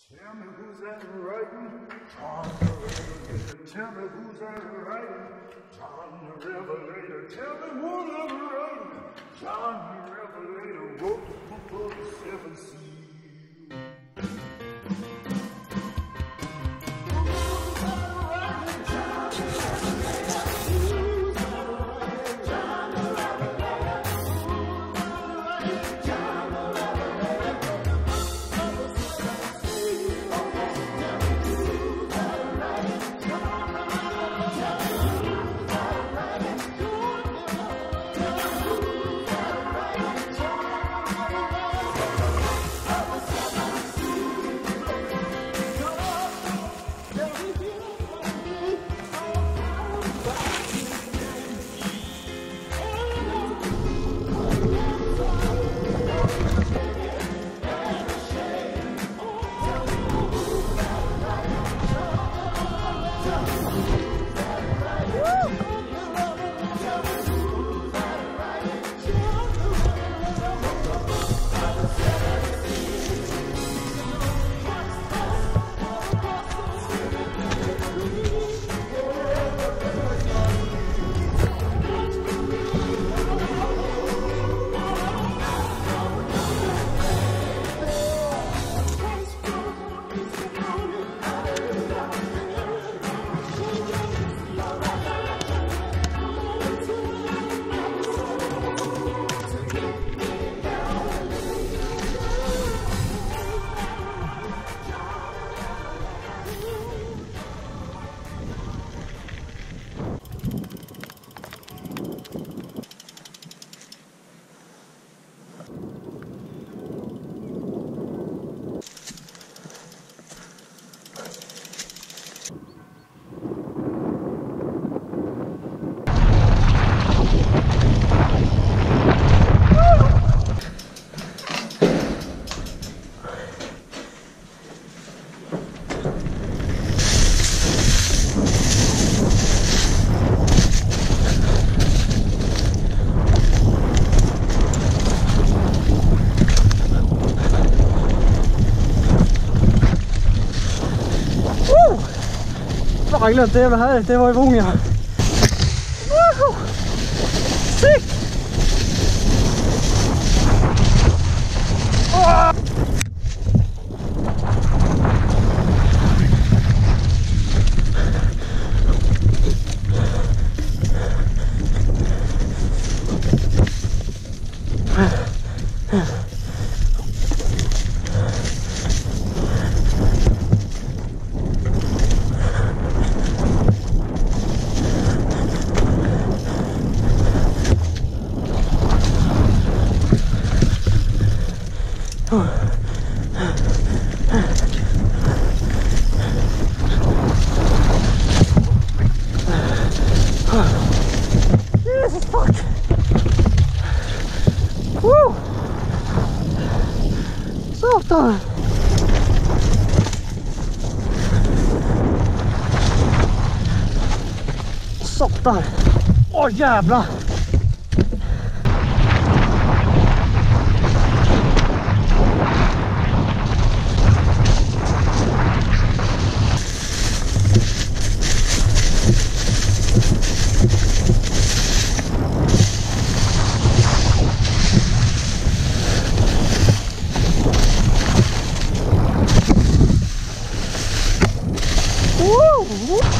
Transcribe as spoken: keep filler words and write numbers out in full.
Tell me who's that writing? John the Revelator. Tell me who's that writing? John the Revelator. Tell me who's that writing? John the Revelator wrote the book of the seven seals. Jag glömde det jävla här, det var i Vånga. Woho! Sick! Oh! Jesus fuck! Woo! Satan! Satan! Åh oh, jävlar! Woo!